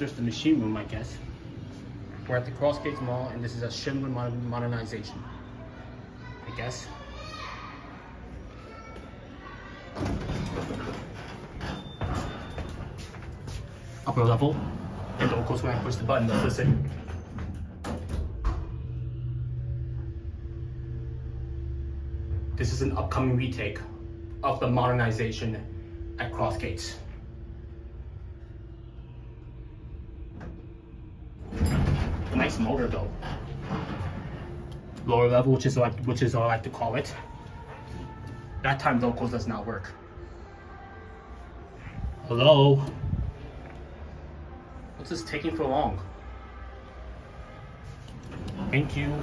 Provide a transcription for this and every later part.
just the machine room, I guess. We're at the Crossgates Mall, and this is a Schindler modernization, I guess. Upper level, and of course when I push the button, they'll listen. This is an upcoming retake of the modernization at Crossgates. Nice motor though. Lower level, which is what I like to call it. That time locals does not work. Hello? What's this taking for long? Thank you.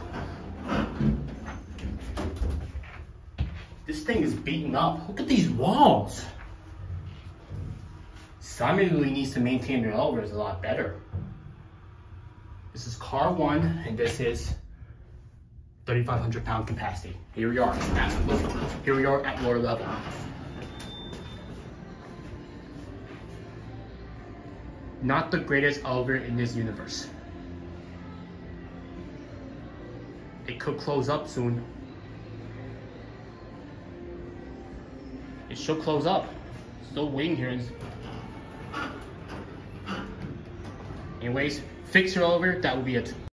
This thing is beaten up. Look at these walls. Simon really needs to maintain their elevators a lot better. This is car 1, and this is 3,500 pound capacity. Here we are at lower level. Not the greatest elevator in this universe. It could close up soon. It should close up. Still waiting here. Anyways, fix your elevator, that will be it.